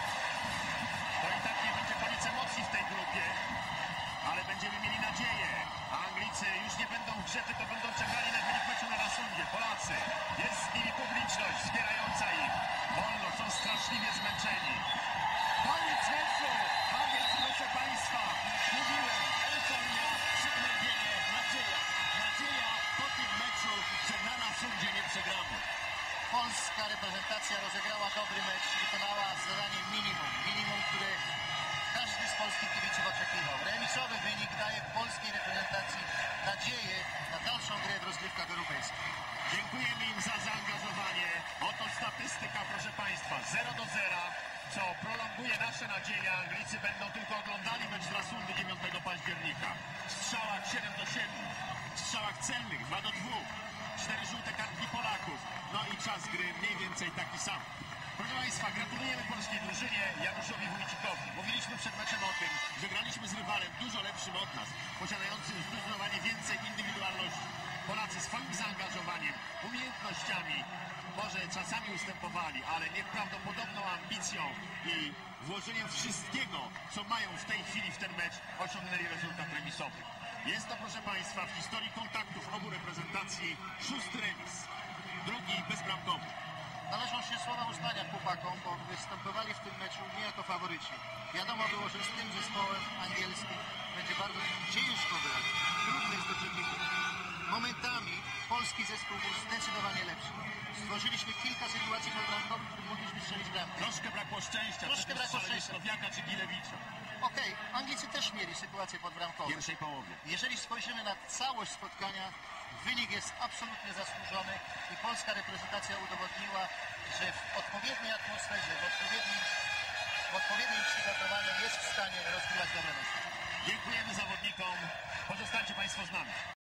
To i tak nie będzie koniec emocji w tej grupie, ale będziemy mieli nadzieję. A Anglicy już nie będą w grze, tylko będą czekali na wynik meczu na Rasundzie. Polacy. Jest z nimi publiczność wspierająca ich. Wolno, są straszliwie zmęczeni. Koniec meczu! A więc, proszę Państwa, mówiłem, euforia, przygnębienie, nadzieja. Nadzieja po tym meczu, że na Rasundzie nie przegramy. Polska reprezentacja rozegrała dobry mecz, wykonała zadanie minimum. Minimum, które każdy z polskich kibiców oczekiwał. Remisowy wynik daje polskiej reprezentacji nadzieję na dalszą grę w rozgrywkach europejskich. Dziękujemy im za zaangażowanie. Oto statystyka, proszę Państwa, zero do zera, co prolonguje nasze nadzieje. Anglicy będą tylko oglądali mecz z Rasundy dziewiątego października. W strzałach siedem do siedmiu, w strzałach celnych dwa do dwóch, cztery żółte kartki Polaków. No i czas gry mniej więcej taki sam. Proszę Państwa, gratulujemy polskiej drużynie, Januszowi Wójcikowi. Mówiliśmy przed meczem o tym, że graliśmy z rywalem dużo lepszym od nas, posiadającym zdecydowanie więcej indywidualności. Polacy swoim zaangażowaniem, umiejętnościami, może czasami ustępowali, ale nieprawdopodobną ambicją i włożeniem wszystkiego, co mają w tej chwili w ten mecz, osiągnęli rezultat remisowy. Jest to, proszę Państwa, w historii kontaktów obu reprezentacji szósty remis, drugi bezbramkowy. Należą się słowa uznania chłopakom, bo występowali w tym meczu nie jako faworyci. Wiadomo było, że z tym zespołem angielskim będzie bardzo ciężko grać. Trudny jest do przeciwnika. Momentami polski zespół był zdecydowanie lepszy. Stworzyliśmy kilka sytuacji podbramkowych, w których mogliśmy strzelić bramkę. Troszkę brakło szczęścia. Troszkę brakło szczęścia. Słowiaka czy Gilewicza. Okej, okay, Anglicy też mieli sytuacje W podbramkowe. pierwszej połowie. Jeżeli spojrzymy na całość spotkania, wynik jest absolutnie zasłużony i polska reprezentacja udowodniła, że w odpowiedniej atmosferze, w odpowiednim, w odpowiednim przygotowaniu jest w stanie rozgrywać dobre mecze. Dziękujemy zawodnikom. Pozostańcie Państwo z nami.